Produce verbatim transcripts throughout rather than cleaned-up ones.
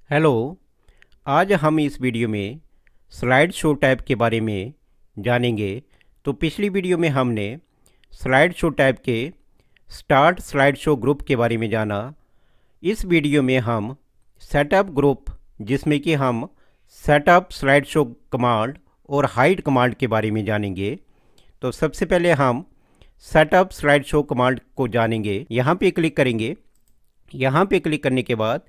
Hello. आज हम इस वीडियो में स्लाइड शो टैब के बारे में जानेंगे। तो पिछली वीडियो में हमने स्लाइड शो टैब के स्टार्ट स्लाइड शो ग्रुप के बारे में जाना। इस वीडियो में हम सेटअप ग्रुप, जिसमें कि हम सेटअप स्लाइड शो कमांड और हाइड कमांड के बारे में जानेंगे। तो सबसे पहले हम सेटअप स्लाइड शो कमांड को जानेंगे। यहाँ पे क्लिक करेंगे। यहाँ पे क्लिक करने के बाद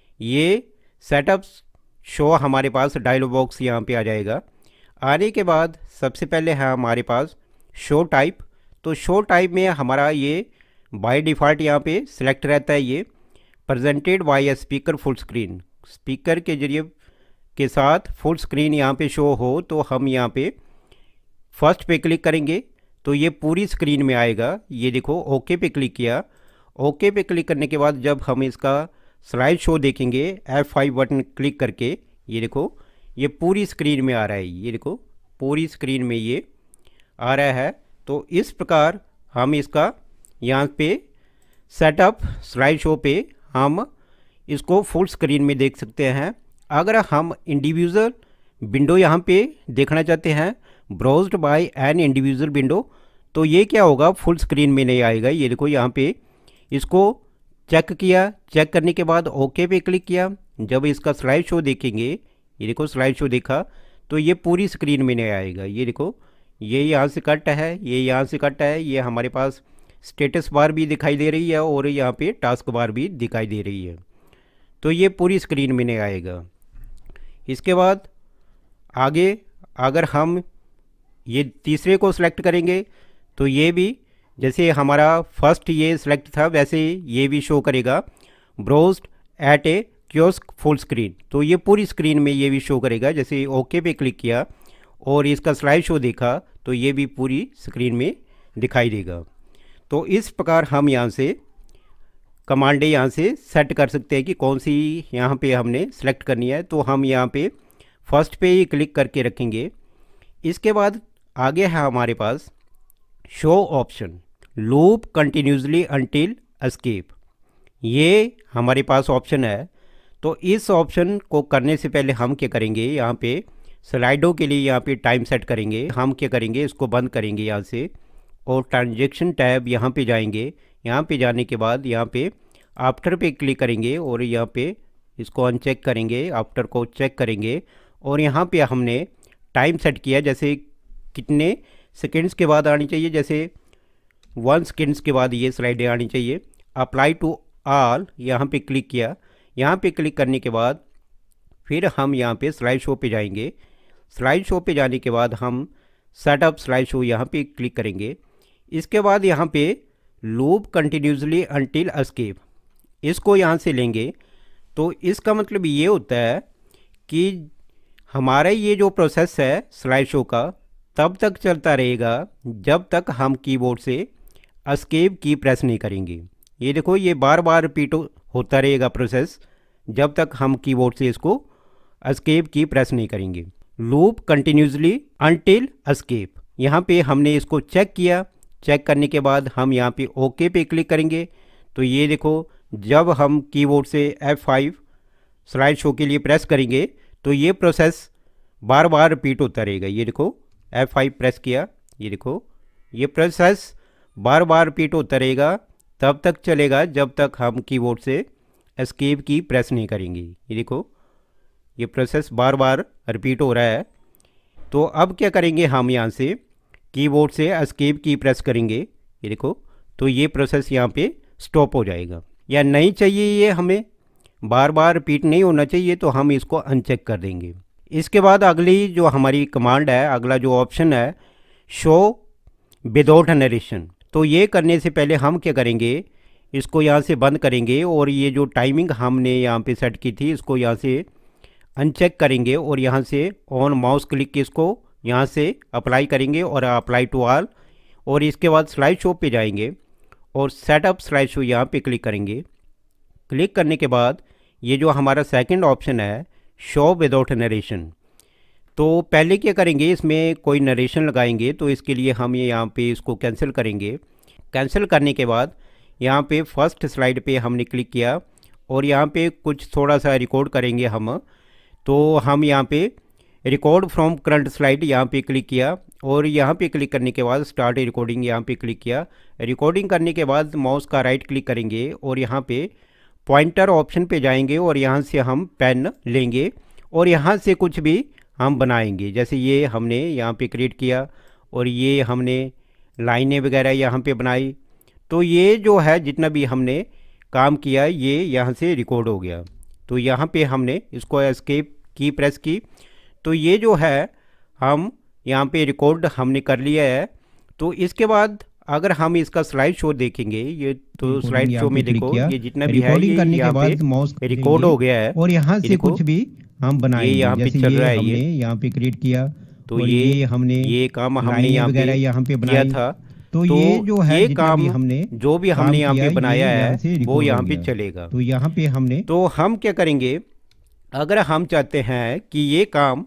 ये सेटअप शो हमारे पास डायलॉग बॉक्स यहाँ पे आ जाएगा। आने के बाद सबसे पहले है हमारे पास शो टाइप। तो शो टाइप में हमारा ये बाय डिफ़ॉल्ट यहाँ पे सिलेक्ट रहता है, ये presented by speaker full screen, speaker के जरिए के साथ फुल स्क्रीन यहाँ पे शो हो। तो हम यहाँ पे फर्स्ट पे क्लिक करेंगे तो ये पूरी स्क्रीन में आएगा। ये देखो, ओके पे क्लिक किया। ओके पे क्लिक करने के बाद जब हम इसका स्लाइड शो देखेंगे एफ फाइव बटन क्लिक करके, ये देखो ये पूरी स्क्रीन में आ रहा है। ये देखो पूरी स्क्रीन में ये आ रहा है। तो इस प्रकार हम इसका यहाँ पे सेटअप स्लाइड शो पे हम इसको फुल स्क्रीन में देख सकते हैं। अगर हम इंडिविजुअल विंडो यहाँ पे देखना चाहते हैं, browsed by an individual window, तो ये क्या होगा, फुल स्क्रीन में नहीं आएगा। ये देखो यहाँ पे इसको चेक किया। चेक करने के बाद ओके पे क्लिक किया। जब इसका स्लाइड शो देखेंगे, ये देखो स्लाइड शो देखा, तो ये पूरी स्क्रीन में नहीं आएगा। ये देखो ये यहाँ से कट है, ये यहाँ से कट है। ये हमारे पास स्टेटस बार भी दिखाई दे रही है और यहाँ पे टास्क बार भी दिखाई दे रही है। तो ये पूरी स्क्रीन में नहीं आएगा। इसके बाद आगे अगर हम ये तीसरे को सिलेक्ट करेंगे तो ये भी, जैसे हमारा फर्स्ट ये सिलेक्ट था, वैसे ये भी शो करेगा browsed at a kiosk full screen. तो ये पूरी स्क्रीन में ये भी शो करेगा। जैसे ओके पे क्लिक किया और इसका स्लाइड शो देखा तो ये भी पूरी स्क्रीन में दिखाई देगा। तो इस प्रकार हम यहाँ से कमांडें यहाँ से सेट कर सकते हैं कि कौन सी यहाँ पे हमने सेलेक्ट करनी है। तो हम यहाँ पे फर्स्ट पे ही क्लिक करके रखेंगे। इसके बाद आगे है हमारे पास show option, loop continuously until escape. ये हमारे पास ऑप्शन है। तो इस ऑप्शन को करने से पहले हम क्या करेंगे, यहाँ पे स्लाइडों के लिए यहाँ पे टाइम सेट करेंगे। हम क्या करेंगे, इसको बंद करेंगे यहाँ से और ट्रांजैक्शन टैब यहाँ पे जाएंगे। यहाँ पे जाने के बाद यहाँ पे आफ्टर पे क्लिक करेंगे और यहाँ पे इसको अनचेक करेंगे, आफ्टर को चेक करेंगे और यहाँ पे हमने टाइम सेट किया, जैसे कितने सेकेंड्स के बाद आनी चाहिए। जैसे वन सेकेंड्स के बाद ये स्लाइडें आनी चाहिए। अप्लाई टू ऑल यहाँ पे क्लिक किया। यहाँ पे क्लिक करने के बाद फिर हम यहाँ पे स्लाइड शो पे जाएंगे। स्लाइड शो पे जाने के बाद हम सेटअप स्लाइड शो यहाँ पे क्लिक करेंगे। इसके बाद यहाँ पे लूप कंटिन्यूसली अंटिल एस्केप, इसको यहाँ से लेंगे। तो इसका मतलब ये होता है कि हमारा ये जो प्रोसेस है स्लाइड शो का तब तक चलता रहेगा जब तक हम कीबोर्ड से एस्केप की प्रेस नहीं करेंगे। ये देखो ये बार बार रिपीट होता रहेगा प्रोसेस जब तक हम कीबोर्ड से इसको एस्केप की प्रेस नहीं करेंगे। लूप कंटिन्यूसली अंटिल एस्केप, यहाँ पे हमने इसको चेक किया। चेक करने के बाद हम यहाँ पे ओके पे क्लिक करेंगे। तो ये देखो जब हम कीबोर्ड से एफ फाइव स्लाइड शो के लिए प्रेस करेंगे तो ये प्रोसेस बार बार रिपीट होता रहेगा। ये देखो एफ फाइव प्रेस किया, ये देखो ये प्रोसेस बार बार रिपीट होता रहेगा, तब तक चलेगा जब तक हम कीबोर्ड से एस्केप की प्रेस नहीं करेंगे। ये देखो ये प्रोसेस बार बार रिपीट हो रहा है। तो अब क्या करेंगे, हम यहाँ से कीबोर्ड से एस्केप की प्रेस करेंगे। ये देखो तो ये प्रोसेस यहाँ पे स्टॉप हो जाएगा। या नहीं चाहिए, ये हमें बार बार रिपीट नहीं होना चाहिए, तो हम इसको अनचेक कर देंगे। इसके बाद अगली जो हमारी कमांड है, अगला जो ऑप्शन है शो विदाउट नरेशन। तो ये करने से पहले हम क्या करेंगे, इसको यहाँ से बंद करेंगे और ये जो टाइमिंग हमने यहाँ पे सेट की थी इसको यहाँ से अनचेक करेंगे और यहाँ से ऑन माउस क्लिक इसको यहाँ से अप्लाई करेंगे और अप्लाई टू ऑल। और इसके बाद स्लाइड शो पे जाएंगे और सेटअप स्लाइड शो यहाँ पे क्लिक करेंगे। क्लिक करने के बाद ये जो हमारा सेकंड ऑप्शन है शो विदाउट नरेशन, तो पहले क्या करेंगे, इसमें कोई नरेशन लगाएंगे। तो इसके लिए हम ये यहाँ पे इसको कैंसिल करेंगे। कैंसिल करने के बाद यहाँ पे फर्स्ट स्लाइड पे हमने क्लिक किया और यहाँ पे कुछ थोड़ा सा रिकॉर्ड करेंगे हम। तो हम यहाँ पे रिकॉर्ड फ्रॉम करंट स्लाइड यहाँ पे क्लिक किया और यहाँ पे क्लिक करने के बाद स्टार्ट रिकॉर्डिंग यहाँ पे क्लिक किया। रिकॉर्डिंग करने के बाद माउस का राइट क्लिक करेंगे और यहाँ पे पॉइंटर ऑप्शन पे जाएंगे और यहाँ से हम पेन लेंगे और यहाँ से कुछ भी हम बनाएंगे। जैसे ये हमने यहाँ पे क्रिएट किया और ये हमने लाइनें वगैरह यहाँ पे बनाई। तो ये जो है जितना भी हमने काम किया ये यहाँ से रिकॉर्ड हो गया। तो यहाँ पे हमने इसको एस्केप की प्रेस की तो ये जो है हम यहाँ पे रिकॉर्ड हमने कर लिया है। तो इसके बाद अगर हम इसका स्लाइड शो देखेंगे ये तो स्लाइड शो में देखो ये जितना भी है ये यहाँ पे रिकॉर्ड हो गया है और यहाँ से कुछ भी हम बनाएंगे। ये यहाँ पे चल रहा है, ये यहाँ पे क्रिएट किया तो ये, ये हमने ये काम हमने यहाँ पे यहाँ पे किया था। तो, तो ये जो है ये काम हमने जो भी हमने यहाँ पे बनाया है वो यहाँ पे चलेगा। तो यहाँ पे हमने तो हम क्या करेंगे, अगर हम चाहते हैं कि ये काम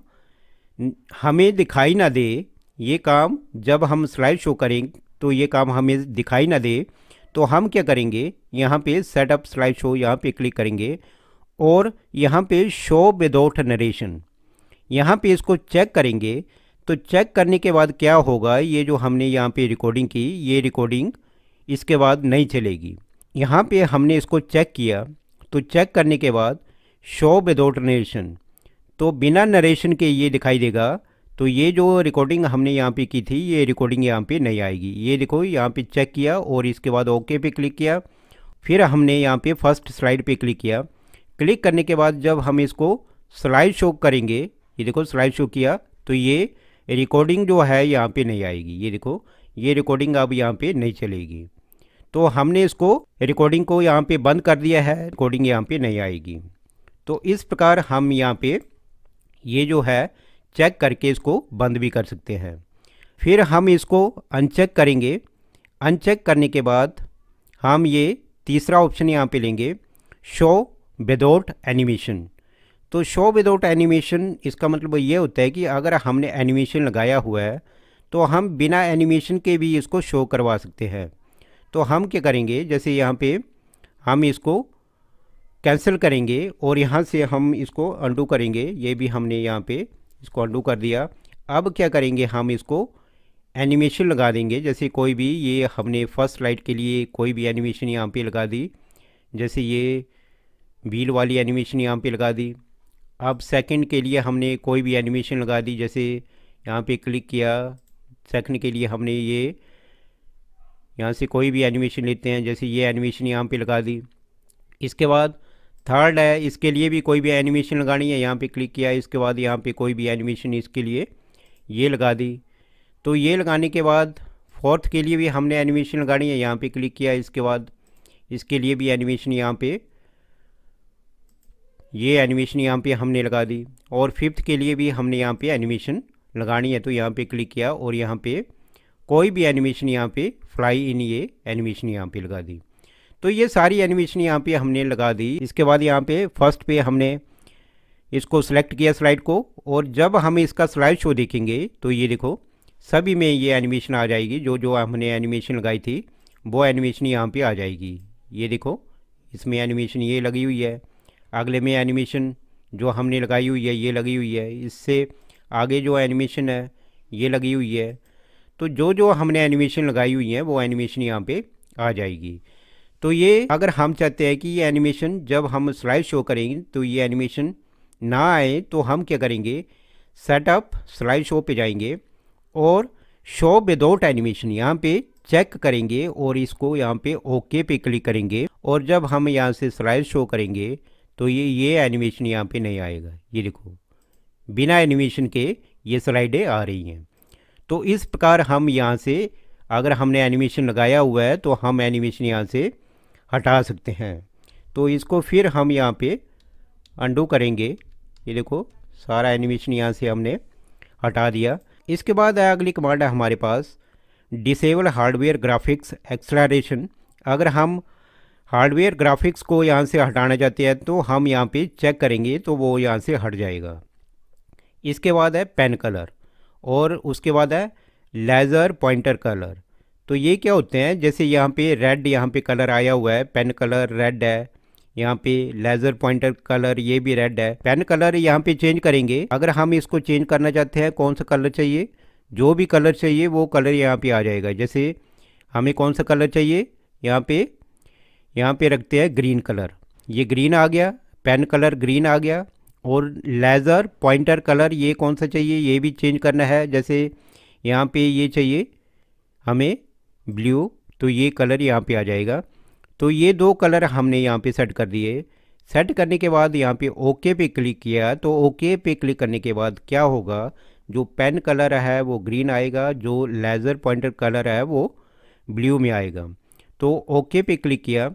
हमें दिखाई ना दे, ये काम जब हम स्लाइड शो करें तो ये काम हमें दिखाई ना दे, तो हम क्या करेंगे यहाँ पे सेटअप स्लाइड शो यहाँ पे क्लिक करेंगे और यहाँ पे शो विदाउट नरेशन यहाँ पे इसको चेक करेंगे। तो चेक करने के बाद क्या होगा, ये जो हमने यहाँ पे रिकॉर्डिंग की ये रिकॉर्डिंग इसके बाद नहीं चलेगी। यहाँ पे हमने इसको चेक किया तो चेक करने के बाद शो विदाउट नरेशन तो बिना नरेशन के ये दिखाई देगा। तो ये जो रिकॉर्डिंग हमने यहाँ पे की थी ये रिकॉर्डिंग यहाँ पे नहीं आएगी। ये देखो यहाँ पे चेक किया और इसके बाद ओके पे क्लिक किया। फिर हमने यहाँ पे फर्स्ट स्लाइड पे क्लिक किया। क्लिक करने के बाद जब हम इसको स्लाइड शो करेंगे, ये देखो स्लाइड शो किया तो ये रिकॉर्डिंग जो है यहाँ पे नहीं आएगी। ये देखो ये रिकॉर्डिंग अब यहाँ पे नहीं चलेगी। तो हमने इसको रिकॉर्डिंग को यहाँ पे बंद कर दिया है, रिकॉर्डिंग यहाँ पे नहीं आएगी। तो इस प्रकार हम यहाँ पे ये जो है चेक करके इसको बंद भी कर सकते हैं। फिर हम इसको अनचेक करेंगे। अनचेक करने के बाद हम ये तीसरा ऑप्शन यहाँ पे लेंगे शो विदाउट एनिमेशन। तो शो विदाउट एनिमेशन इसका मतलब ये होता है कि अगर हमने एनिमेशन लगाया हुआ है तो हम बिना एनिमेशन के भी इसको शो करवा सकते हैं। तो हम क्या करेंगे, जैसे यहाँ पे हम इसको कैंसिल करेंगे और यहाँ से हम इसको अंडू करेंगे। ये भी हमने यहाँ पे इसको अंडू कर दिया। अब क्या करेंगे, हम इसको एनिमेशन लगा देंगे। जैसे कोई भी, ये हमने फर्स्ट स्लाइड के लिए कोई भी एनिमेशन यहाँ पे लगा दी, जैसे ये व्हील वाली एनिमेशन यहाँ पे लगा दी। अब सेकंड के लिए हमने कोई भी एनिमेशन लगा दी, जैसे यहाँ पे क्लिक किया, सेकंड के लिए हमने ये यहाँ से कोई भी एनिमेशन लेते हैं, जैसे ये एनिमेशन यहाँ पे लगा दी। इसके बाद थर्ड है, इसके लिए भी कोई भी एनिमेशन लगानी है, यहाँ पे क्लिक किया। इसके बाद यहाँ पे कोई भी एनिमेशन इसके लिए ये लगा दी। तो ये लगाने के बाद फोर्थ के लिए भी हमने एनिमेशन लगानी है, यहाँ पे क्लिक किया। इसके बाद इसके लिए भी एनिमेशन यहाँ पे ये एनिमेशन यहाँ पे हमने लगा दी। और फिफ्थ के लिए भी हमने यहाँ पे एनिमेशन लगानी है, तो यहाँ पे क्लिक किया और यहाँ पे कोई भी एनिमेशन यहाँ पे फ्लाई इन ये एनिमेशन यहाँ पे लगा दी। तो ये सारी एनिमेशन यहाँ पे हमने लगा दी। इसके बाद यहाँ पे फर्स्ट पे हमने इसको सिलेक्ट किया स्लाइड को, और जब हम इसका स्लाइड शो देखेंगे तो ये देखो सभी में ये एनिमेशन आ जाएगी। जो जो हमने एनिमेशन लगाई थी वो एनिमेशन यहाँ पे आ जाएगी। ये देखो इसमें एनिमेशन ये लगी हुई है, अगले में एनिमेशन जो हमने लगाई हुई है ये लगी हुई है, इससे आगे जो एनिमेशन है ये लगी हुई है। तो जो जो हमने एनिमेशन लगाई हुई है वो एनिमेशन यहाँ पे आ जाएगी। तो ये अगर हम चाहते हैं कि ये एनिमेशन जब हम स्लाइड शो करेंगे तो ये एनिमेशन ना आए, तो हम क्या करेंगे, सेटअप स्लाइड शो पे जाएंगे और शो विदाउट एनिमेशन यहाँ पे चेक करेंगे और इसको यहाँ पे ओके पे क्लिक करेंगे। और जब हम यहाँ से स्लाइड शो करेंगे तो ये ये एनिमेशन यहाँ पे नहीं आएगा। ये देखो बिना एनिमेशन के ये स्लाइडें आ रही हैं। तो इस प्रकार हम यहाँ से अगर हमने एनिमेशन लगाया हुआ है तो हम एनिमेशन यहाँ से हटा सकते हैं। तो इसको फिर हम यहाँ पे अंडू करेंगे। ये देखो सारा एनिमेशन यहाँ से हमने हटा दिया। इसके बाद अगली कमांड है हमारे पास डिसेबल हार्डवेयर ग्राफिक्स एक्सेलरेशन। अगर हम हार्डवेयर ग्राफिक्स को यहाँ से हटाना चाहते हैं तो हम यहाँ पे चेक करेंगे तो वो यहाँ से हट जाएगा। इसके बाद है पेन कलर और उसके बाद है लेज़र पॉइंटर कलर। तो ये क्या होते हैं, जैसे यहाँ पे रेड यहाँ पे कलर आया हुआ है, पेन कलर रेड है, यहाँ पे लेज़र पॉइंटर कलर ये भी रेड है। पेन कलर यहाँ पे चेंज करेंगे। अगर हम इसको चेंज करना चाहते हैं, कौन सा कलर चाहिए, जो भी कलर चाहिए वो कलर यहाँ पे आ जाएगा। जैसे हमें कौन सा कलर चाहिए, यहाँ पे यहाँ पे रखते हैं ग्रीन कलर, ये ग्रीन आ गया, पेन कलर ग्रीन आ गया। और लेज़र पॉइंटर कलर ये कौन सा चाहिए, ये भी चेंज करना है। जैसे यहाँ पे ये चाहिए हमें ब्लू, तो ये कलर यहाँ पे आ जाएगा। तो ये दो कलर हमने यहाँ पे सेट कर दिए। सेट करने के बाद यहाँ पे ओके पे क्लिक किया, तो ओके पे क्लिक करने के बाद क्या होगा, जो पेन कलर है वो ग्रीन आएगा, जो लेज़र पॉइंटर कलर है वो ब्लू में आएगा। तो ओके पे क्लिक किया।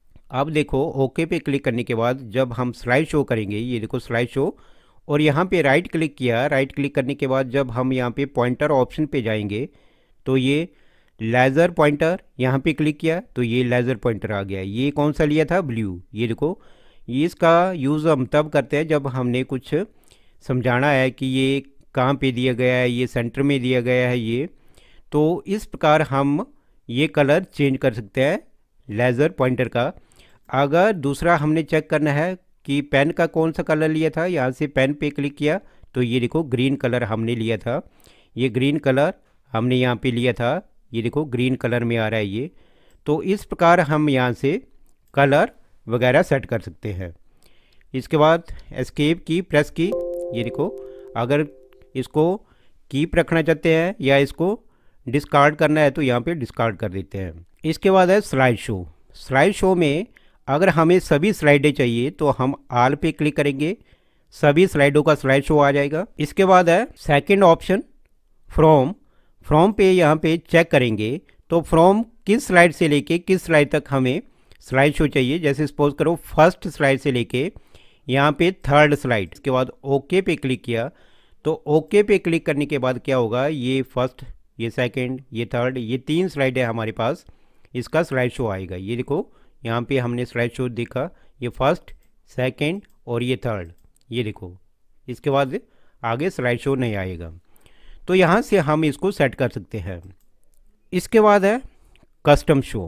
अब देखो ओके पे क्लिक करने के बाद जब हम स्लाइड शो करेंगे, ये देखो स्लाइड शो, और यहाँ पे राइट क्लिक किया। राइट क्लिक करने के बाद जब हम यहाँ पे पॉइंटर ऑप्शन पे जाएंगे तो ये लेज़र पॉइंटर, यहाँ पे क्लिक किया तो ये लेज़र पॉइंटर आ गया। ये कौन सा लिया था, ब्लू। ये देखो, ये इसका यूज़ हम तब करते हैं जब हमने कुछ समझाना है कि ये कहाँ पे दिया गया है, ये सेंटर में दिया गया है ये। तो इस प्रकार हम ये कलर चेंज कर सकते हैं लेज़र पॉइंटर का। अगर दूसरा हमने चेक करना है कि पेन का कौन सा कलर लिया था, यहाँ से पेन पे क्लिक किया तो ये देखो ग्रीन कलर हमने लिया था, ये ग्रीन कलर हमने यहाँ पे लिया था, ये देखो ग्रीन कलर में आ रहा है ये। तो इस प्रकार हम यहाँ से कलर वगैरह सेट कर सकते हैं। इसके बाद एस्केप की प्रेस की, ये देखो, अगर इसको कीप रखना चाहते हैं या इसको डिस्कार्ड करना है तो यहाँ पे डिस्कार्ड कर देते हैं। इसके बाद है स्लाइड शो। स्लाइड शो में अगर हमें सभी स्लाइडें चाहिए तो हम आल पे क्लिक करेंगे, सभी स्लाइडों का स्लाइड शो आ जाएगा। इसके बाद है सेकंड ऑप्शन फ्रॉम। फ्रॉम पे यहाँ पे चेक करेंगे तो फ्रॉम किस स्लाइड से लेके किस स्लाइड तक हमें स्लाइड शो चाहिए। जैसे सपोज करो फर्स्ट स्लाइड से लेके यहाँ पे थर्ड स्लाइड। इसके बाद ओके पे क्लिक किया, तो ओके पे क्लिक करने के बाद क्या होगा, ये फर्स्ट, ये सेकंड, ये थर्ड, ये तीन स्लाइड है हमारे पास, इसका स्लाइड शो आएगा। ये देखो यहाँ पे हमने स्लाइड शो देखा, ये फर्स्ट, सेकंड और ये थर्ड, ये देखो। इसके बाद आगे स्लाइड शो नहीं आएगा। तो यहाँ से हम इसको सेट कर सकते हैं। इसके बाद है कस्टम शो।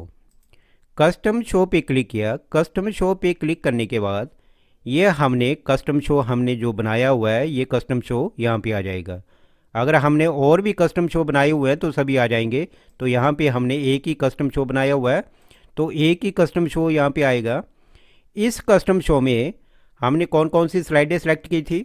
कस्टम शो पे क्लिक किया। कस्टम शो पे क्लिक करने के बाद ये हमने कस्टम शो हमने जो बनाया हुआ है, ये कस्टम शो यहाँ पे आ जाएगा। अगर हमने और भी कस्टम शो बनाए हुए हैं तो सभी आ जाएंगे। तो यहाँ पे हमने एक ही कस्टम शो बनाया हुआ है तो एक ही कस्टम शो यहाँ पे आएगा। इस कस्टम शो में हमने कौन कौन सी स्लाइडें सेलेक्ट की थी,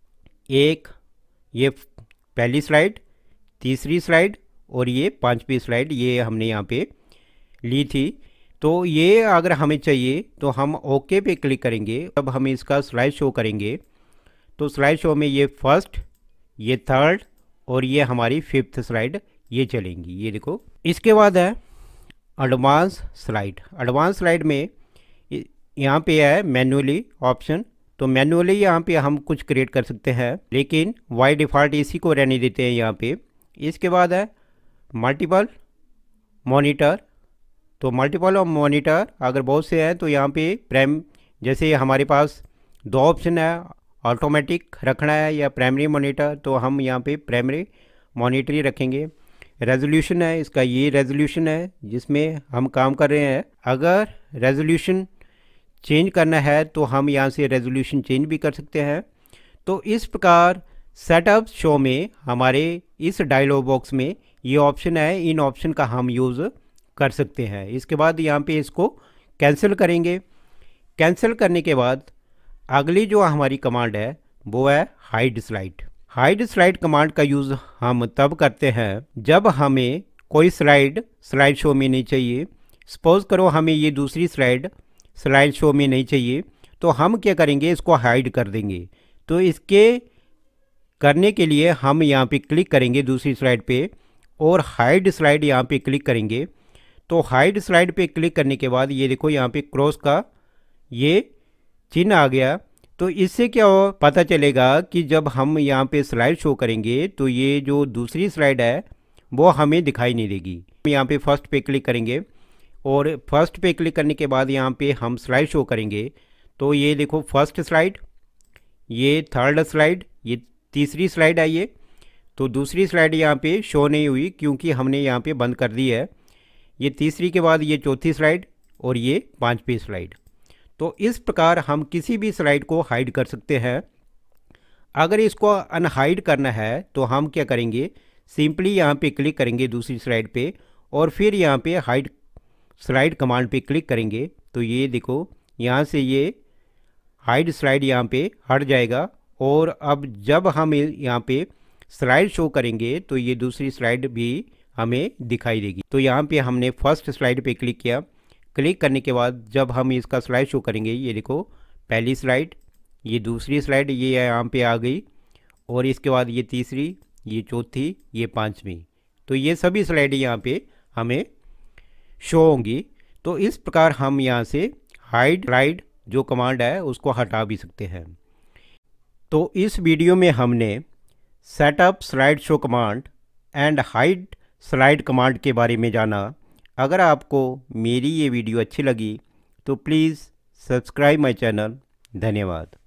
एक ये पहली स्लाइड, तीसरी स्लाइड और ये पांचवी स्लाइड, ये हमने यहाँ पे ली थी। तो ये अगर हमें चाहिए तो हम ओके पे क्लिक करेंगे। अब हम इसका स्लाइड शो करेंगे तो स्लाइड शो में ये फर्स्ट, ये थर्ड और ये हमारी फिफ्थ स्लाइड ये चलेंगी, ये देखो। इसके बाद है एडवांस स्लाइड। एडवांस स्लाइड में यहाँ पे है मैन्युअली ऑप्शन। तो मैन्युअली यहाँ पे हम कुछ क्रिएट कर सकते हैं, लेकिन बाय डिफ़ॉल्ट इसी को रहने देते हैं यहाँ पे। इसके बाद है मल्टीपल मॉनिटर। तो मल्टीपल मॉनिटर अगर बहुत से हैं तो यहाँ पे प्राइम, जैसे हमारे पास दो ऑप्शन है, ऑटोमेटिक रखना है या प्राइमरी मॉनिटर, तो हम यहाँ पे प्राइमरी मॉनिटर ही रखेंगे। रेजोल्यूशन है इसका, ये रेजोल्यूशन है जिसमें हम काम कर रहे हैं। अगर रेजोल्यूशन चेंज करना है तो हम यहाँ से रेजोल्यूशन चेंज भी कर सकते हैं। तो इस प्रकार सेटअप शो में हमारे इस डायलॉग बॉक्स में ये ऑप्शन है, इन ऑप्शन का हम यूज़ कर सकते हैं। इसके बाद यहाँ पे इसको कैंसिल करेंगे। कैंसिल करने के बाद अगली जो हमारी कमांड है वो है hide slide. Hide slide command का यूज़ हम तब करते हैं जब हमें कोई स्लाइड स्लाइड शो में नहीं चाहिए। सपोज़ करो हमें ये दूसरी स्लाइड स्लाइड शो में नहीं चाहिए तो हम क्या करेंगे, इसको हाइड कर देंगे। तो इसके करने के लिए हम यहाँ पे क्लिक करेंगे दूसरी स्लाइड पे और हाइड स्लाइड यहाँ पे क्लिक करेंगे। तो हाइड स्लाइड पे क्लिक करने के बाद ये देखो यहाँ पे क्रॉस का ये चिन्ह आ गया। तो इससे क्या हो पता चलेगा कि जब हम यहाँ पे स्लाइड शो करेंगे तो ये जो दूसरी स्लाइड है वो हमें दिखाई नहीं देगी। यहाँ पे फर्स्ट पे क्लिक करेंगे और फर्स्ट पे क्लिक करने के बाद यहाँ पे हम स्लाइड शो करेंगे। तो ये देखो फर्स्ट स्लाइड, ये थर्ड स्लाइड, ये तीसरी स्लाइड है ये। तो दूसरी स्लाइड यहाँ पे शो नहीं हुई क्योंकि हमने यहाँ पे बंद कर दी है। ये तीसरी के बाद ये चौथी स्लाइड और ये पांचवी स्लाइड। तो इस प्रकार हम किसी भी स्लाइड को हाइड कर सकते हैं। अगर इसको अनहाइड करना है तो हम क्या करेंगे, सिंपली यहाँ पे क्लिक करेंगे दूसरी स्लाइड पे और फिर यहाँ पे हाइड स्लाइड कमांड पे क्लिक करेंगे तो ये देखो यहाँ से ये हाइड स्लाइड यहाँ पे हट जाएगा। और अब जब हम यहाँ पे स्लाइड शो करेंगे तो ये दूसरी स्लाइड भी हमें दिखाई देगी। तो यहाँ पे हमने फर्स्ट स्लाइड पे क्लिक किया। क्लिक करने के बाद जब हम इसका स्लाइड शो करेंगे, ये देखो पहली स्लाइड, ये दूसरी स्लाइड ये यहाँ पे आ गई और इसके बाद ये तीसरी, ये चौथी, ये पांचवी। तो ये सभी स्लाइड यहाँ पे हमें शो होंगी। तो इस प्रकार हम यहाँ से हाइड स्लाइड जो कमांड है उसको हटा भी सकते हैं। तो इस वीडियो में हमने setup slide show command and hide slide command के बारे में जाना। अगर आपको मेरी ये वीडियो अच्छी लगी तो प्लीज़ सब्सक्राइब माय चैनल। धन्यवाद।